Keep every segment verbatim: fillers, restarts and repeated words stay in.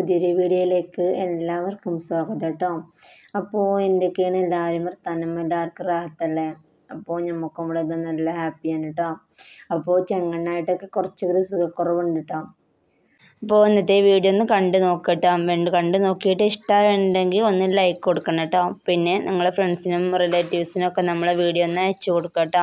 പുതിയൊരു വീഡിയോയിലേക്ക് എല്ലാവർക്കും സ്വാഗതം കേട്ടോ. അപ്പോൾ എന്തൊക്കെയാണ് എല്ലാവരും വർത്താനം, എല്ലാവർക്കും റാഹത്തല്ലേ? അപ്പോൾ നമുക്കും ഇവിടെ ഇത് നല്ല ഹാപ്പിയാണ് കേട്ടോ. അപ്പോൾ ചെങ്ങണ്ണായിട്ടൊക്കെ കുറച്ചൊരു സുഖക്കുറവുണ്ട് കേട്ടോ. അപ്പോൾ ഇന്നത്തെ വീഡിയോ ഒന്ന് കണ്ട് നോക്കട്ടോ. വേണ്ട കണ്ട് നോക്കിയിട്ട് ഇഷ്ടമുണ്ടെങ്കിൽ ഒന്ന് ലൈക്ക് കൊടുക്കണം കേട്ടോ. പിന്നെ നിങ്ങളെ ഫ്രണ്ട്സിനും റിലേറ്റീവ്സിനും ഒക്കെ നമ്മളെ വീഡിയോ ഒന്ന് അയച്ചു കൊടുക്കുക കേട്ടോ.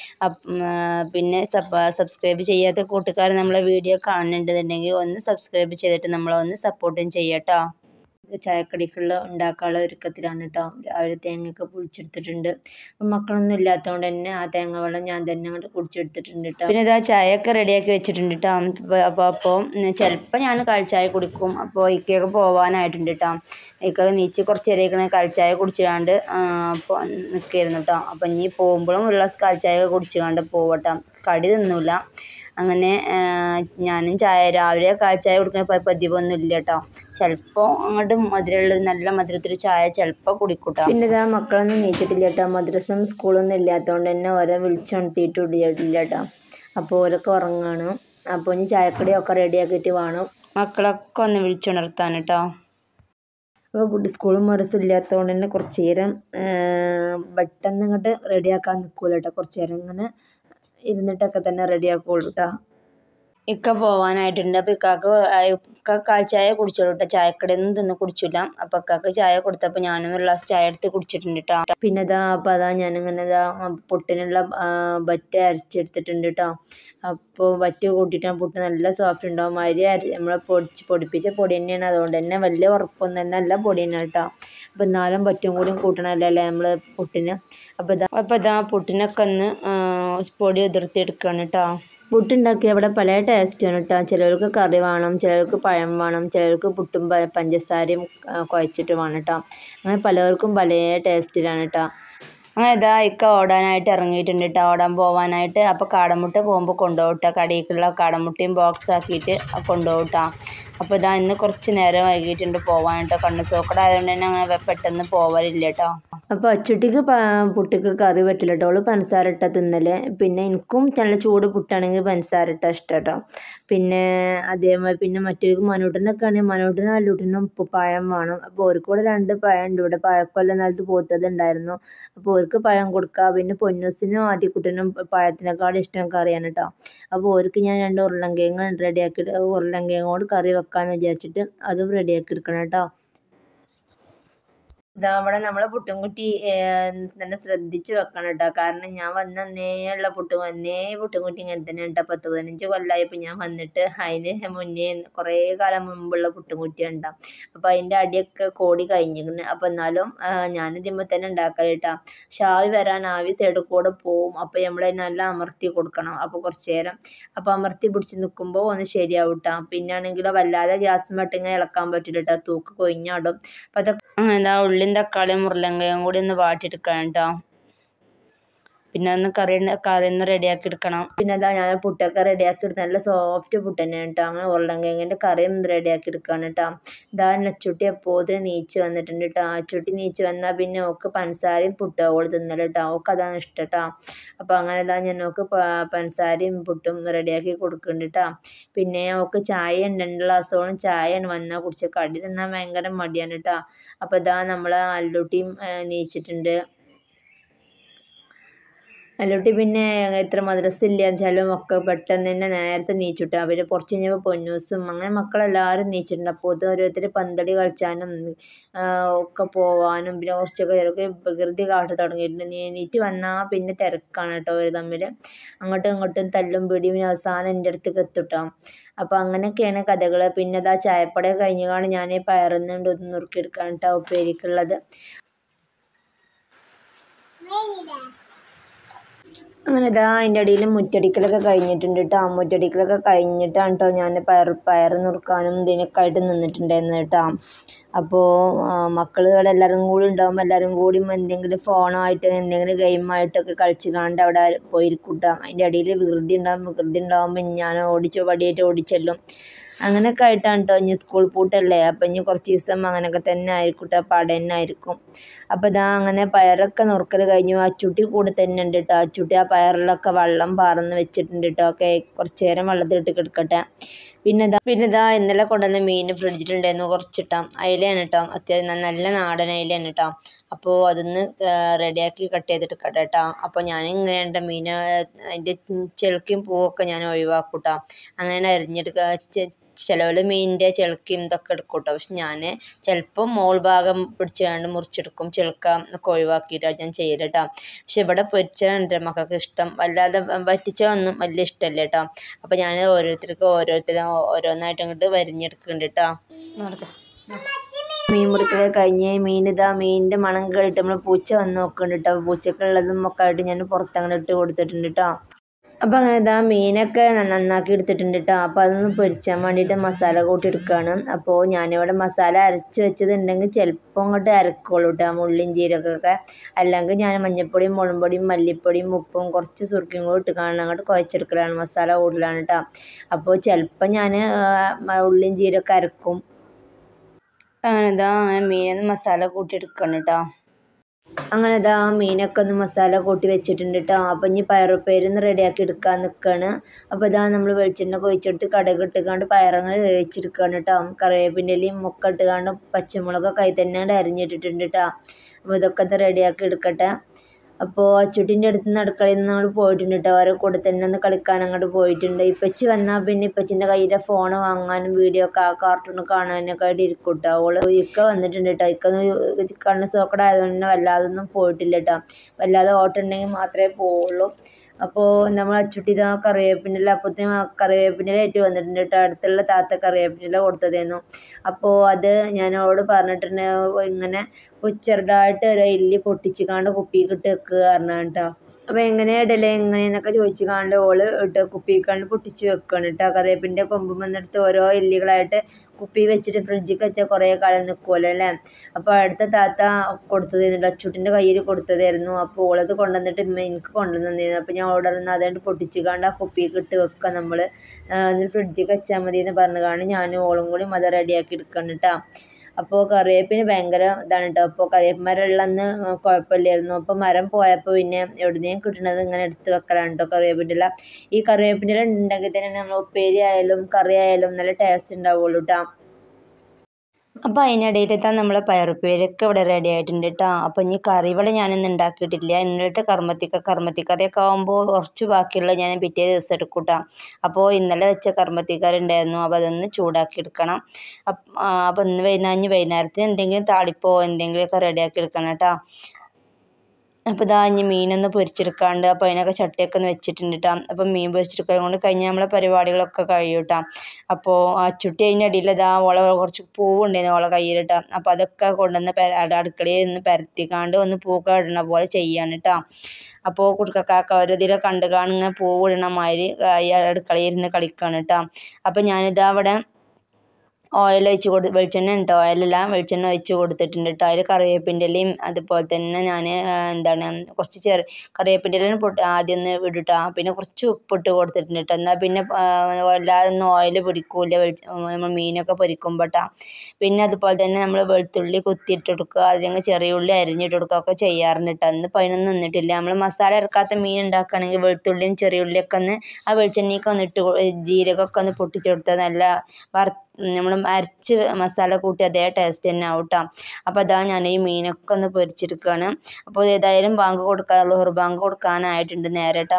പിന്നെ സബ്സ്ക്രൈബ് ചെയ്യാത്ത കൂട്ടുകാർ നമ്മളെ വീഡിയോ കാണുന്നുണ്ടെന്നുണ്ടെങ്കിൽ ഒന്ന് സബ്സ്ക്രൈബ് ചെയ്തിട്ട് നമ്മളെ ഒന്ന് സപ്പോർട്ടും ചെയ്യാട്ടോ. ചായക്കടിക്കുള്ള ഉണ്ടാക്കാനുള്ള ഒരുക്കത്തിലാണ് കേട്ടോ. രാവിലെ തേങ്ങയൊക്കെ പൊളിച്ചെടുത്തിട്ടുണ്ട്. അപ്പം മക്കളൊന്നും ഇല്ലാത്തതുകൊണ്ട് തന്നെ ആ തേങ്ങ വെള്ളം ഞാൻ തന്നെ അങ്ങോട്ട് കുടിച്ചെടുത്തിട്ടുണ്ട് കേട്ടോ. പിന്നെ ഇതാ ചായയൊക്കെ റെഡിയാക്കി വെച്ചിട്ടുണ്ട് കേട്ടോ. അപ്പോൾ അപ്പോൾ ചിലപ്പോൾ ഞാൻ കാൽച്ചായ കുടിക്കും. അപ്പോൾ ഇക്കൊക്കെ പോകാനായിട്ടുണ്ട് കേട്ടോ. ഇക്കൊക്കെ നീച്ച് കുറച്ച് നേരം കാൽച്ചായ കുടിച്ചിടാണ്ട് അപ്പോൾ നിൽക്കായിരുന്നു കേട്ടോ. അപ്പം ഇനി പോകുമ്പോഴും ഒരു ഗ്ലാസ് കാൽച്ചായ കുടിച്ചിടാണ്ട് പോവട്ടോ. കടി തിന്നില്ല. അങ്ങനെ ഞാനും ചായ രാവിലെ കാൽച്ചായ കുടിക്കുന്ന പതിവൊന്നും ഇല്ല കേട്ടോ. ചിലപ്പോൾ അങ്ങോട്ട് മധുരമുള്ള നല്ല മധുരത്തിൽ ചായ ചിലപ്പോൾ കുടിക്കും കേട്ടോ. പിന്നെ ഇതാ മക്കളൊന്നും നീച്ചിട്ടില്ല കേട്ടോ. മദ്രസയും സ്കൂളൊന്നും ഇല്ലാത്തതുകൊണ്ട് തന്നെ ഓരോ വിളിച്ചുണർത്തിയിട്ടില്ല കേട്ടോ. അപ്പോൾ ഓരൊക്കെ ഉറങ്ങാണ്. അപ്പോൾ ഇനി ചായക്കടിയൊക്കെ റെഡിയാക്കിയിട്ട് വേണം മക്കളൊക്കെ ഒന്ന് വിളിച്ചുണർത്താൻ കേട്ടോ. അപ്പോൾ കുട്ടി സ്കൂളും മദ്രസയും ഇല്ലാത്തതുകൊണ്ട് തന്നെ കുറച്ച് നേരം പെട്ടെന്ന് ഇങ്ങോട്ട് റെഡിയാക്കാൻ നിൽക്കൂല കേട്ടോ. കുറച്ച് നേരം ഇങ്ങനെ ഇരുന്നിട്ടൊക്കെ തന്നെ റെഡിയാക്കുള്ളൂ കേട്ടോ. ഇക്ക പോവാനായിട്ടുണ്ട്. അപ്പോൾ ഇക്കാക്ക് ഇക്ക കാൽച്ചായ കുടിച്ചോളൂ കേട്ടോ. ചായക്കടയൊന്നും തിന്ന് കുടിച്ചില്ല. അപ്പോൾ ഇക്കാക്ക് ചായ കൊടുത്തപ്പോൾ ഞാനും ഒരു ഗ്ലാസ് ചായ എടുത്ത് കുടിച്ചിട്ടുണ്ട് കേട്ടോ. പിന്നെ ഇതാ അപ്പോൾ അതാ ഞാനിങ്ങനെ ഇതാ പുട്ടിനുള്ള ബറ്റ് അരച്ചെടുത്തിട്ടുണ്ട് കേട്ടോ. അപ്പോൾ ബറ്റ് കൂട്ടിയിട്ടാണ് പുട്ട് നല്ല സോഫ്റ്റ് ഉണ്ടാവും. അരി അരി നമ്മൾ പൊടിച്ച് പൊടിപ്പിച്ച പൊടി തന്നെയാണ്. അതുകൊണ്ട് തന്നെ വലിയ ഉറപ്പൊന്നും തന്നെ നല്ല പൊടി തന്നെയാണ് കേട്ടോ. അപ്പോൾ എന്നാലും ബറ്റും കൂടിയും കൂട്ടണമല്ലോ അല്ലേ നമ്മൾ പുട്ടിന്. അപ്പോൾ ഇതാ അപ്പോൾ ഇതാ പുട്ടിനൊക്കെ ഒന്ന് പൊടി ഉതിർത്തി എടുക്കുകയാണ് കേട്ടോ. പുട്ടുണ്ടാക്കി അവിടെ പല ടേസ്റ്റാണ് കേട്ടോ. ചിലർക്ക് കറി വേണം, ചിലർക്ക് പഴം വേണം, ചിലർക്ക് പുട്ടും പഞ്ചസാരയും കുഴച്ചിട്ട് വേണം കേട്ടോ. അങ്ങനെ പലർക്കും പല ടേസ്റ്റിലാണ് കേട്ടോ. അങ്ങനെ ഇതാ ഇക്ക ഓടാനായിട്ട് ഇറങ്ങിയിട്ടുണ്ട് കേട്ടോ. ഓടാൻ പോകാനായിട്ട്. അപ്പോൾ കാടമുട്ട പോകുമ്പോൾ കൊണ്ടുപോകും കേട്ടോ. കടയിലേക്കുള്ള കാടമുട്ടയും ബോക്സ് ആക്കിയിട്ട് കൊണ്ടുപോകും കേട്ടോ. അപ്പോൾ ഇതാ ഇന്ന് കുറച്ച് നേരം വൈകിട്ടുണ്ട് പോകാൻ കേട്ടോ. കണ്ണ് സോക്കട ആയതുകൊണ്ട് തന്നെ അങ്ങനെ പെട്ടെന്ന് പോവാറില്ല കേട്ടോ. അപ്പോൾ അച്ചുട്ടിക്ക് പുട്ടിക്ക് കറി പറ്റില്ല കേട്ടോ. അവള് പഞ്ചസാര ഇട്ട തിന്നല്. പിന്നെ എനിക്കും നല്ല ചൂട് പുട്ടാണെങ്കിൽ പഞ്ചസാര ഇട്ട ഇഷ്ടം കേട്ടോ. പിന്നെ അതേമാതിരി പിന്നെ മറ്റൊരു മനോട്ടിനൊക്കെ ആണെങ്കിൽ മനോട്ടിനും അല്ലൂട്ടിനും പഴം വേണം. അപ്പോൾ അവർക്ക് കൂടെ രണ്ട് പഴം ഉണ്ട് ഇവിടെ. പഴക്കൊല്ലം നിലത്ത് പോത്തത് ഉണ്ടായിരുന്നു. അപ്പോൾ അവർക്ക് പഴം കൊടുക്കുക. പിന്നെ പൊന്നൂസിനും ആദ്യക്കുട്ടിനും പഴത്തിനേക്കാളും ഇഷ്ടം കറിയാണ് കേട്ടോ. അപ്പോൾ അവർക്ക് ഞാൻ രണ്ട് ഉരുളൻകിഴങ്ങ് റെഡിയാക്കിയിട്ട് ഉരുളൻകിഴങ്ങോട് കറി വെക്കാമെന്ന് വിചാരിച്ചിട്ട് അതും റെഡിയാക്കി എടുക്കണം കേട്ടോ. ഇതാ അവിടെ നമ്മളെ പുട്ടുംകുട്ടി നല്ല ശ്രദ്ധിച്ച് വെക്കണം കേട്ടോ. കാരണം ഞാൻ വന്ന അന്നേയുള്ള പുട്ടും അന്നേ പുട്ടുംകുട്ടി ഇങ്ങനെ തന്നെ കേട്ടോ. പത്ത് പതിനഞ്ച് കൊല്ലമായപ്പോൾ ഞാൻ വന്നിട്ട് അതിന് മുന്നേ കുറേ കാലം മുമ്പുള്ള പുട്ടുംകുട്ടി ഉണ്ടാവും. അപ്പോൾ അതിൻ്റെ അടിയൊക്കെ കോടി കഴിഞ്ഞിരിക്കുന്നു. അപ്പോൾ എന്നാലും ഞാൻ ഇതിമ്പോൾ തന്നെ ഉണ്ടാക്കൽ കേട്ടോ. പക്ഷെ ആവി വരാൻ ആവി സൈഡിൽ കൂടെ പോവും. അപ്പോൾ നമ്മൾ നല്ല അമർത്തി കൊടുക്കണം. അപ്പോൾ കുറച്ച് നേരം അപ്പോൾ അമർത്തി പിടിച്ച് നിൽക്കുമ്പോൾ ഒന്ന് ശരിയാവും കേട്ടോ. പിന്നെ ആണെങ്കിലോ വല്ലാതെ ഗ്യാസ് മട്ടിങ്ങനെ ഇളക്കാൻ പറ്റില്ല കേട്ടോ. തൂക്ക് കൊഴിഞ്ഞാടും. അപ്പോൾ അതൊക്കെ എന്താ ഉള്ളിയും തക്കാളിയും ഉരുളൻകിഴങ്ങും കൂടി ഒന്ന് വാട്ടിയെടുക്കണം കേട്ടോ. പിന്നെ ഒന്ന് കറി കറി ഒന്ന് റെഡിയാക്കി എടുക്കണം. പിന്നെ അതാ ഞാൻ പുട്ടൊക്കെ റെഡിയാക്കി എടുത്ത് നല്ല സോഫ്റ്റ് പുട്ട് തന്നെയാണ് കേട്ടോ. അങ്ങനെ ഉരുളൻകിഴങ്ങിൻ്റെ കറിയും റെഡിയാക്കി എടുക്കുകയാണ് കേട്ടോ. ഇതാ അച്ചുട്ടി എപ്പോഴും നീച്ച് വന്നിട്ടുണ്ട് കേട്ടോ. അച്ചുട്ടി നീച്ച് വന്നാൽ പിന്നെ ഓക്ക് പഞ്ചസാരയും പുട്ടും ഓള് തിന്നല് കേട്ടോ. ഓക്ക് അതാണ് ഇഷ്ടം കേട്ടോ. അപ്പോൾ അങ്ങനെ ഇതാ ഞാൻ ഓക്ക് പഞ്ചസാരയും പുട്ടും റെഡിയാക്കി കൊടുക്കുന്നുണ്ട് കേട്ടോ. പിന്നെ ഓക്ക് ചായ ഉണ്ട്. രണ്ട് ഗ്ലാസോളം ചായയാണ് വന്നാൽ കുടിച്ച് കടി തിന്നാൻ ഭയങ്കര മടിയാണ് കേട്ടോ. അപ്പോൾ ഇതാ നമ്മളെ അല്ലൂട്ടിയും നീച്ചിട്ടുണ്ട്. അല്ലൂട്ടി പിന്നെ എത്ര മദ്രസ ഇല്ല വെച്ചാലും ഒക്കെ പെട്ടെന്ന് തന്നെ നേരത്തെ നീച്ചിട്ടു. അവർ കുറച്ച് കഴിഞ്ഞപ്പോൾ പൊന്നൂസും അങ്ങനെ മക്കളെല്ലാവരും നീച്ചിട്ടുണ്ട്. അപ്പോൾ ഇത് ഓരോരുത്തർ പന്തടി കളിച്ചാനും ഒക്കെ പോവാനും പിന്നെ കുറച്ചൊക്കെ ചിലർക്ക് വികൃതി കാട്ടി തുടങ്ങിയിട്ടുണ്ട്. നീറ്റ് വന്നാൽ പിന്നെ തിരക്കാണ് കേട്ടോ അവർ തമ്മിൽ. അങ്ങോട്ടും ഇങ്ങോട്ടും തല്ലും പിടിയും അവസാനം എൻ്റെ അടുത്തേക്ക് എത്തിട്ടോ. അപ്പോൾ അങ്ങനെയൊക്കെയാണ് കഥകൾ. പിന്നെ അതാ ചായപ്പടയൊക്കെ കഴിഞ്ഞാണ് ഞാൻ പയറുന്നുണ്ട് ഒന്ന് നുറുക്കിയെടുക്കാൻ കേട്ടോ ഉപ്പേരിക്കുള്ളത്. അങ്ങനെ ഇതാ അതിൻ്റെ അടിയിൽ മുറ്റടിക്കലൊക്കെ കഴിഞ്ഞിട്ടുണ്ട് കേട്ടോ. മുറ്റടിക്കലൊക്കെ കഴിഞ്ഞിട്ടാണ് കേട്ടോ ഞാൻ പയർ പയർ നുറുക്കാനും ഇതിനൊക്കെ ആയിട്ട് നിന്നിട്ടുണ്ടായിരുന്നു കേട്ടോ. അപ്പോൾ മക്കളുകൾ എല്ലാവരും കൂടി ഉണ്ടാകുമ്പോൾ എല്ലാവരും കൂടി എന്തെങ്കിലും ഫോണായിട്ട് എന്തെങ്കിലും ഗെയിമായിട്ടൊക്കെ കളിച്ച് കാണാണ്ട് അവിടെ പോയിരിക്കും കേട്ടോ. അതിൻ്റെ അടിയിൽ വികൃതി ഉണ്ടാകും. വികൃതി ഉണ്ടാകുമ്പോൾ ഞാൻ ഓടിച്ച് വടിയായിട്ട് ഓടിച്ചെല്ലും. അങ്ങനെയൊക്കെ ആയിട്ടാണ് കേട്ടോ. ഇനി സ്കൂൾ പൂട്ടല്ലേ. അപ്പം ഇനി കുറച്ച് ദിവസം അങ്ങനെയൊക്കെ തന്നെ ആയിരിക്കും കേട്ടോ. പാടെ തന്നെ ആയിരിക്കും. അപ്പോൾ ഇതാ അങ്ങനെ പയറൊക്കെ നുറുക്കൽ കഴിഞ്ഞു. അച്ചുട്ടി കൂടെ തന്നെ ഉണ്ട് കേട്ടോ. അച്ചുട്ടി ആ പയറിലൊക്കെ വെള്ളം പാർന്ന് വെച്ചിട്ടുണ്ട് കേട്ടോ. ഒക്കെ കുറച്ച് നേരം വെള്ളത്തിലിട്ട് കിടക്കട്ടെ. പിന്നെ ഇതാ പിന്നെ ഇതാ ഇന്നലെ കൊണ്ടുവന്ന മീൻ ഫ്രിഡ്ജിലുണ്ടായിരുന്നു കുറച്ചിട്ടാം. അയിലാണ് കേട്ടോ. അത്യാവശ്യം നല്ല നാടൻ അയിലാണ് കേട്ടോ. അപ്പോൾ അതൊന്ന് റെഡിയാക്കി കട്ട് ചെയ്തിട്ട് കേട്ടോ കേട്ടോ. അപ്പോൾ ഞാൻ ഇങ്ങനെയുണ്ട് മീൻ അതിൻ്റെ ചെളുക്കിയും പൂവൊക്കെ ഞാൻ ഒഴിവാക്കും കേട്ടോ. അങ്ങനെ അരിഞ്ഞെടുക്കുക. ചിലവർ മീനിൻ്റെ ചെളുക്കിയും ഇതൊക്കെ എടുക്കും കേട്ടോ. പക്ഷെ ഞാൻ ചിലപ്പോൾ മോൾ ഭാഗം പിടിച്ചുകൊണ്ട് മുറിച്ചെടുക്കും. ചെളുക്ക ഒക്കെ ഒഴിവാക്കിയിട്ടാണ് ഞാൻ ചെയ്യൽ കേട്ടോ. പക്ഷെ ഇവിടെ പൊരിച്ചതുണ്ട് മക്കൾക്ക് ഇഷ്ടം. വല്ലാതെ വറ്റിച്ചതൊന്നും വലിയ ഇഷ്ടമല്ല കേട്ടോ. അപ്പോൾ ഞാൻ ഓരോരുത്തർക്കും ഓരോരുത്തരും ഓരോന്നായിട്ട് അങ്ങോട്ട് വരിഞ്ഞെടുക്കുന്നുണ്ട് കേട്ടോ. മീൻ മുറിക്കൽ കഴിഞ്ഞ് മീൻ ഇതാ മീനിൻ്റെ മണം കേട്ടിട്ട് നമ്മൾ പൂച്ച വന്ന് നോക്കുന്നുണ്ട് കേട്ടോ. പൂച്ചക്കുള്ളതും ഒക്കെ ആയിട്ട് ഞാൻ പുറത്തങ്ങോട്ട് ഇട്ട് കൊടുത്തിട്ടുണ്ട് കേട്ടോ. അപ്പോൾ അങ്ങനെ ഇതാ മീനൊക്കെ നന്നാക്കി എടുത്തിട്ടുണ്ട് കേട്ടോ. അപ്പോൾ അതൊന്ന് പൊരിച്ചാൻ വേണ്ടിയിട്ട് മസാല കൂട്ടി എടുക്കുകയാണ്. അപ്പോൾ ഞാനിവിടെ മസാല അരച്ച് വെച്ചതുണ്ടെങ്കിൽ ചിലപ്പോൾ അങ്ങോട്ട് അരക്കുള്ളൂ കേട്ടോ. ഉള്ളിയും ജീരകമൊക്കെ. അല്ലെങ്കിൽ ഞാൻ മഞ്ഞൾപ്പൊടിയും മുളക് പൊടിയും മല്ലിപ്പൊടിയും ഉപ്പും കുറച്ച് സുർക്കയും കൂടി ഇട്ട് കാണാൻ അങ്ങോട്ട് കുഴച്ചെടുക്കലാണ്. മസാല കൂടുതലാണ് കേട്ടോ. അപ്പോൾ ചിലപ്പോൾ ഞാൻ ഉള്ളിയും ജീരകമൊക്കെ അരക്കും. അങ്ങനെ ഇതാ അങ്ങനെ മീനൊന്ന് മസാല കൂട്ടി എടുക്കണം കേട്ടോ. അങ്ങനെ ഇതാ മീനൊക്കെ ഒന്ന് മസാല കൂട്ടി വെച്ചിട്ടുണ്ട് കേട്ടോ. അപ്പം ഇനി പയറുപ്പേരൊന്ന് റെഡിയാക്കി എടുക്കാൻ നിൽക്കുകയാണ്. അപ്പോൾ ഇതാ നമ്മൾ വെളിച്ചെണ്ണ കൊഴിച്ചെടുത്ത് കടുക് ഇട്ടുകൊണ്ട് പയറങ്ങൾ വേവിച്ചെടുക്കുകയാണ് കേട്ടോ. കറിവേപ്പിൻ്റെലയും മുക്ക ഇട്ടുകൊണ്ട് പച്ചമുളകൊക്കെ കൈ തന്നെ അരിഞ്ഞിട്ടിട്ടുണ്ട് കേട്ടോ. അപ്പോൾ ഇതൊക്കെ ഒന്ന് റെഡിയാക്കി എടുക്കട്ടെ. അപ്പോൾ അച്ചുട്ടിൻ്റെ അടുത്ത് നിന്ന് അടുക്കളയിൽ നിന്ന് നമ്മൾ പോയിട്ടുണ്ട് കേട്ടോ. അവരെ കൂടെ തന്നെ ഒന്ന് കളിക്കാൻ അങ്ങോട്ട് പോയിട്ടുണ്ട്. ഇപ്പച്ചി വന്നാൽ പിന്നെ ഇപ്പച്ചിൻ്റെ കയ്യിലെ ഫോൺ വാങ്ങാനും വീഡിയോ കാർട്ടൂൺ കാണാനൊക്കെ ആയിട്ട് ഇരിക്കും കേട്ടോ. അവള് ഇക്ക വന്നിട്ടുണ്ട് കേട്ടോ. ഇക്കൊന്ന് കണ്ണ് സോക്കടായതുകൊണ്ട് വല്ലാതൊന്നും പോയിട്ടില്ല കേട്ടോ. വല്ലാതെ ഓട്ടമുണ്ടെങ്കിൽ മാത്രമേ പോവുള്ളൂ. അപ്പോൾ നമ്മൾ അച്ചുട്ടി ഇതാ കറിവേപ്പിൻ്റെ അപ്പത്തിന് കറിവേപ്പിൻ്റെ ആയിട്ട് വന്നിട്ടുണ്ട് കേട്ടോ. അടുത്തുള്ള താത്ത കറിവേപ്പിൻ്റെ കൊടുത്തതായിരുന്നു. അപ്പോൾ അത് ഞാൻ അവളോട് പറഞ്ഞിട്ടുണ്ട് ഇങ്ങനെ ചെറുതായിട്ട് ഒരു ഇല്ലി പൊട്ടിച്ച് കാണ്ട് കുപ്പിക്കിട്ട് വെക്കുക പറഞ്ഞാൽ കേട്ടോ. അപ്പോൾ എങ്ങനെ ഇടലേ എങ്ങനെയെന്നൊക്കെ ചോദിച്ചു കാണ്ട് ഓള് ഇട്ട് കുപ്പിക്കാണ്ട് പൊട്ടിച്ച് വെക്കുകയാണ് കേട്ടോ. കറിവേപ്പിൻ്റെ കൊമ്പ് വന്നെടുത്ത് ഓരോ ഇല്ലികളായിട്ട് കുപ്പി വെച്ചിട്ട് ഫ്രിഡ്ജിൽ വെച്ചാൽ കുറേ കാലം നിൽക്കുമല്ലോ അല്ലേ. അപ്പോൾ അടുത്ത താത്ത കൊടുത്തതായിരുന്നു. അച്ചുട്ടിൻ്റെ കയ്യിൽ കൊടുത്തതായിരുന്നു. അപ്പോൾ ഓളത് കൊണ്ടുവന്നിട്ട് എനിക്ക് കൊണ്ടുവന്നു തന്നിരുന്നു. അപ്പോൾ ഞാൻ ഓർഡർ നിന്ന് അതുകൊണ്ട് പൊട്ടിച്ച് കാണ്ട് ആ കുപ്പിക്ക് ഇട്ട് വെക്കുക. നമ്മൾ എന്നിട്ട് ഫ്രിഡ്ജിൽ വെച്ചാൽ മതി എന്ന് പറഞ്ഞു കാണ്ട് ഞാനും ഓളും കൂടി അത് റെഡിയാക്കി എടുക്കണം കേട്ടോ. അപ്പോൾ കറിവേപ്പിന് ഭയങ്കര ഇതാണ് കേട്ടോ. അപ്പോൾ കറിവേപ്പ് മരം ഉള്ളന്ന് കുഴപ്പമില്ലായിരുന്നു. അപ്പോൾ മരം പോയപ്പോൾ പിന്നെ എവിടുന്നേയും കിട്ടുന്നത് ഇങ്ങനെ എടുത്ത് വെക്കലാണ് കേട്ടോ കറിവേപ്പിൻ്റെ ഇല. ഈ കറിവേപ്പിൻ്റെ ഇല ഉണ്ടെങ്കിൽ തന്നെ നമ്മൾ ഉപ്പേരി ആയാലും കറി ആയാലും നല്ല ടേസ്റ്റ് ഉണ്ടാവുള്ളൂ കേട്ടോ. അപ്പോൾ അതിനിടയിലെത്താൻ നമ്മളെ പയറുപ്പേരൊക്കെ ഇവിടെ റെഡി ആയിട്ടുണ്ട് കേട്ടോ. അപ്പോൾ ഇനി കറി ഇവിടെ ഞാനിന്ന് ഉണ്ടാക്കിയിട്ടില്ല. ഇന്നലത്തെ കർമ്മത്തിക്ക കർമ്മത്തിക്കറിയൊക്കെ ആകുമ്പോൾ കുറച്ച് ബാക്കിയുള്ള ഞാൻ പിറ്റേ ദിവസം എടുക്കും കേട്ടോ. അപ്പോൾ ഇന്നലെ വെച്ച കർമ്മത്തിക്കറി ഉണ്ടായിരുന്നു. അപ്പോൾ അതൊന്ന് ചൂടാക്കി എടുക്കണം. അപ്പോൾ ഇന്ന് വൈകുന്നേരം വൈകുന്നേരത്തിന് എന്തെങ്കിലും താളിപ്പോ എന്തെങ്കിലുമൊക്കെ റെഡിയാക്കി എടുക്കണം കേട്ടോ. അപ്പോൾ ഇതാ ഇനി മീനൊന്ന് പൊരിച്ചെടുക്കാണ്ട്. അപ്പോൾ അതിനൊക്കെ ചട്ടിയൊക്കെ ഒന്ന് വെച്ചിട്ടുണ്ട് കേട്ടോ. അപ്പം മീൻ പൊരിച്ചെടുക്കാൻ കൊണ്ട് കഴിഞ്ഞാൽ നമ്മളെ പരിപാടികളൊക്കെ കഴിയും കേട്ടോ. അപ്പോൾ അച്ചുട്ടി അതിൻ്റെ അടിയിൽ ഇതാ ഓളെ കുറച്ച് പൂവുണ്ടായിരുന്നു ഓളെ കയ്യിലിട്ടാ. അപ്പോൾ അതൊക്കെ കൊണ്ടുവന്ന് അടുക്കളയിൽ നിന്ന് പരത്തിക്കാണ്ട് ഒന്ന് പൂക്ക ഇടണ പോലെ ചെയ്യാൻ കേട്ടോ. അപ്പോൾ കുടുക്കക്കാക്ക ഓരോതിലെ കണ്ട് കാണുന്ന പൂവിടണ മാതിരി അടുക്കളയിൽ ഇരുന്ന് കളിക്കാണ് കേട്ടോ. അപ്പോൾ ഞാനിതാ അവിടെ ഓയിൽ ഒഴിച്ച് കൊടുത്ത് വെളിച്ചെണ്ണ ഉണ്ട് ഓയിലെല്ലാം വെളിച്ചെണ്ണ ഒഴിച്ച് കൊടുത്തിട്ടുണ്ട് കേട്ടോ. അതിൽ കറിവേപ്പിൻ്റെ ഇലയും അതുപോലെ തന്നെ ഞാൻ എന്താണ് കുറച്ച് ചെറു കറിവേപ്പിൻ്റെ ഇലയും പൊട്ട് ആദ്യം ഒന്ന് ഇടുട്ടോ. പിന്നെ കുറച്ച് ഉപ്പിട്ട് കൊടുത്തിട്ടുണ്ട് കേട്ടോ. എന്നാൽ പിന്നെ വല്ലാതെ ഒന്നും ഓയിൽ പൊരിക്കൂല വെളിച്ച നമ്മൾ മീനൊക്കെ പൊരിക്കുമ്പോൾ കേട്ടോ. പിന്നെ അതുപോലെ തന്നെ നമ്മൾ വെളുത്തുള്ളി കുത്തിയിട്ട് കൊടുക്കുക, അല്ലെങ്കിൽ ചെറിയ ഉള്ളി അരിഞ്ഞിട്ട് കൊടുക്കുക ഒക്കെ ചെയ്യാറുണ്ട് കേട്ടോ. അന്ന് പതിനൊന്നും നിന്നിട്ടില്ല. നമ്മൾ മസാല ഇറക്കാത്ത മീൻ ഉണ്ടാക്കുകയാണെങ്കിൽ വെളുത്തുള്ളിയും ചെറിയ ഉള്ളിയൊക്കെ ഒന്ന് ആ വെളിച്ചെണ്ണയൊക്കെ ഒന്ന് ഇട്ട് ജീരകമൊക്കെ ഒന്ന് പൊട്ടിച്ച് കൊടുത്താൽ നല്ല വറ നമ്മൾ അരച്ച് മസാല കൂട്ടി അതേ ടേസ്റ്റ് തന്നെ ആവും കേട്ടോ. അപ്പോൾ അതാ ഞാൻ ഈ മീനൊക്കെ ഒന്ന് പൊരിച്ചെടുക്കുകയാണ്. അപ്പോൾ ഏതായാലും ബാങ്ക് കൊടുക്കാൻ ലോഹർ ബാങ്ക് കൊടുക്കാനായിട്ടുണ്ട് നേരെ കേട്ടോ.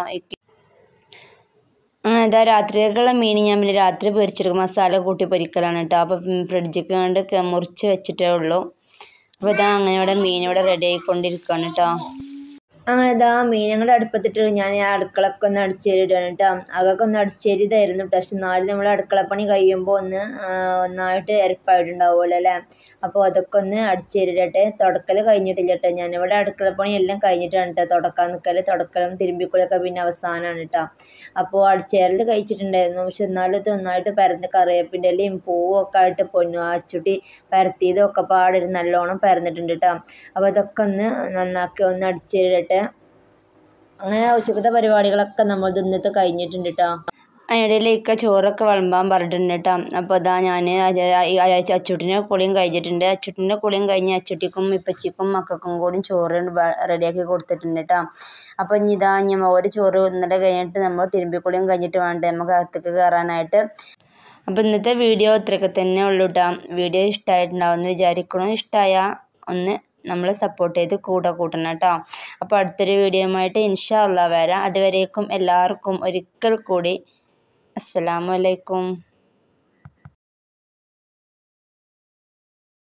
ഇതാ രാത്രിയൊക്കെയുള്ള മീൻ ഞാൻ പിന്നെ രാത്രി പൊരിച്ചെടുക്കും, മസാല കൂട്ടി പൊരിക്കലാണ് കേട്ടോ. അപ്പോൾ ഫ്രിഡ്ജിൽ കണ്ട് മുറിച്ച് വെച്ചിട്ടേ ഉള്ളൂ. അപ്പോൾ ഇതാ അങ്ങനെ ഇവിടെ മീൻ ഇവിടെ റെഡി ആയിക്കൊണ്ടിരിക്കുകയാണ് കേട്ടോ. അങ്ങനെ ഇതാ മീനങ്ങളുടെ അടുപ്പത്തിട്ട് ഞാൻ ആ അടുക്കളൊക്കെ ഒന്ന് അടിച്ചേരിടുകയാണ് കേട്ടോ. അതൊക്കെ ഒന്ന് അടിച്ചേരിതായിരുന്നു പക്ഷെ എന്നാലും നമ്മൾ അടുക്കളപ്പണി കഴിയുമ്പോൾ ഒന്ന് ഒന്നായിട്ട് എരപ്പായിട്ടുണ്ടാവുമല്ലോ അല്ലേ. അപ്പോൾ അതൊക്കെ ഒന്ന് അടിച്ചേരിടട്ടെ. തുടക്കൽ കഴിഞ്ഞിട്ടില്ല കേട്ടോ. ഞാനിവിടെ അടുക്കളപ്പണി എല്ലാം കഴിഞ്ഞിട്ടാണ് കേട്ടോ തുടക്കാൻ നിൽക്കൽ. തുടക്കലും തിരുമ്പിക്കുളൊക്കെ പിന്നെ അവസാനമാണ് കേട്ടോ. അപ്പോൾ അടിച്ചേരൽ കഴിച്ചിട്ടുണ്ടായിരുന്നു. പക്ഷെ എന്നാലും ഇത് ഒന്നായിട്ട് പരന്ന് കറിവേപ്പിൻ്റെ ഇലയും പൂവും ഒക്കെ ആയിട്ട് പൊന്നു അച്ചുട്ടി പരത്തിയതും ഒക്കെ പാടൊരു നല്ലോണം പരന്നിട്ടുണ്ട് കേട്ടോ. അപ്പോൾ അതൊക്കെ ഒന്ന് നന്നാക്കി ഒന്ന് അടിച്ചേരിടട്ടെ. അങ്ങനെ ഉച്ചക്കത്തെ പരിപാടികളൊക്കെ നമ്മൾ ഇന്നത്തെ കഴിഞ്ഞിട്ടുണ്ട് കേട്ടോ. അതിനിടയിലേക്ക് ചോറൊക്കെ വിളമ്പാൻ പറഞ്ഞിട്ടുണ്ട് കേട്ടോ. അപ്പോൾ അതാ ഞാൻ അച്ചുട്ടിൻ്റെ കുളിയും കഴിഞ്ഞിട്ടുണ്ട്. അച്ചുട്ടിൻ്റെ കുളിയും കഴിഞ്ഞ് അച്ചുട്ടിക്കും ഇപ്പച്ചിക്കും മക്കൾക്കും കൂടി ചോറ് റെഡിയാക്കി കൊടുത്തിട്ടുണ്ട് കേട്ടോ. അപ്പോൾ ഇനി ഇതാ ഞാൻ ഒരു ചോറ് ഇന്നലെ കഴിഞ്ഞിട്ട് നമ്മൾ തിരുമ്പിക്കുളിയും കഴിഞ്ഞിട്ട് വേണ്ടേ നമുക്ക് അകത്തേക്ക് കയറാനായിട്ട്. അപ്പോൾ ഇന്നത്തെ വീഡിയോ ഇത്രയൊക്കെ തന്നെ ഉള്ളൂ കേട്ടോ. വീഡിയോ ഇഷ്ടമായിട്ടുണ്ടാവും എന്ന് വിചാരിക്കണം. ഇഷ്ടമായാൽ ഒന്ന് നമ്മളെ സപ്പോർട്ട് ചെയ്ത് കൂടെ കൂട്ടണം കേട്ടോ. അപ്പോൾ അടുത്തൊരു വീഡിയോയുമായിട്ട് ഇൻഷാ അല്ലാഹ് വരാം. അതുവരേക്കും എല്ലാവർക്കും ഒരിക്കൽ കൂടി അസ്സലാമു അലൈക്കും.